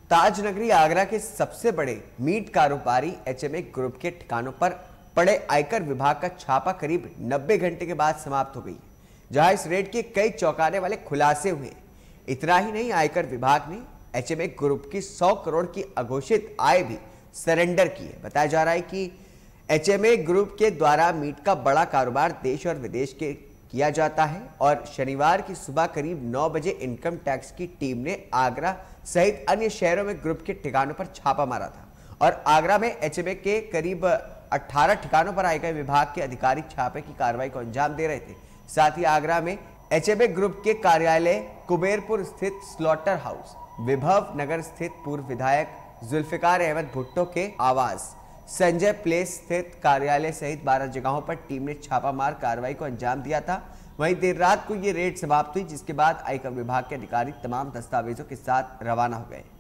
ताज नगरी आगरा के सबसे बड़े मीट कारोबारी एचएमए ग्रुप के ठिकानों पर पड़े आयकर विभाग का छापा करीब 90 घंटे के बाद समाप्त हो गई है, जहां इस रेड के कई चौंकाने वाले खुलासे हुए। इतना ही नहीं, आयकर विभाग ने एचएमए ग्रुप की 100 करोड़ की अघोषित आय भी सरेंडर की है। बताया जा रहा है कि एचएमए ग्रुप के द्वारा मीट का बड़ा कारोबार देश और विदेश के किया जाता है और शनिवार की सुबह करीब 9 बजे इनकम टैक्स की टीम ने आगरा सहित अन्य शहरों में ग्रुप के ठिकानों पर छापा मारा था और आगरा में एचएमए के करीब 18 ठिकानों पर आयकर विभाग के अधिकारी छापे की कार्रवाई को अंजाम दे रहे थे। साथ ही आगरा में एचएमए ग्रुप के कार्यालय, कुबेरपुर स्थित स्लॉटर हाउस, विभव नगर स्थित पूर्व विधायक जुल्फिकार अहमद भुट्टो के आवास, संजय प्लेस स्थित कार्यालय सहित 12 जगहों पर टीम ने छापामार कार्रवाई को अंजाम दिया था। वहीं देर रात को ये रेड समाप्त हुई, जिसके बाद आयकर विभाग के अधिकारी तमाम दस्तावेजों के साथ रवाना हो गए।